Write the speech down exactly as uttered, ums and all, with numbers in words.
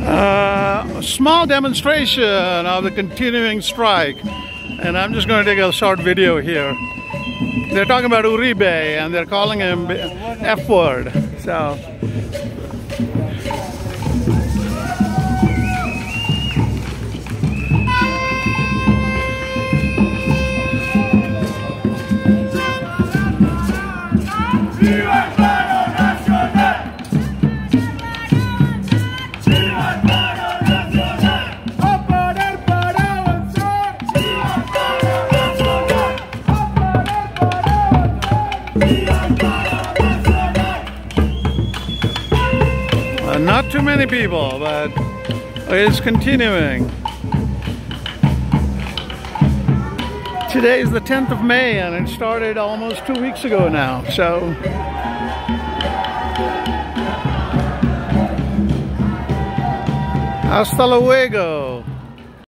Uh, a small demonstration of the continuing strike, and I'm just going to take a short video here. They're talking about Uribe and they're calling him F word. So Uh, not too many people, but it's continuing. Today is the tenth of May and it started almost two weeks ago now, so hasta luego.